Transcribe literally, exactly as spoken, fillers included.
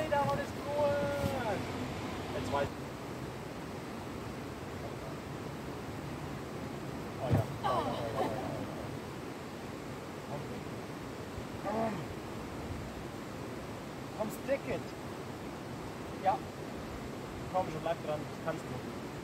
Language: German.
weiter, alles gut. Jetzt weiß ich. Oh ja. Oh, ja, oh, ja, oh, ja, oh, ja. Komm. Komm, stick it. Ja. Komm schon, bleib dran, das kannst du.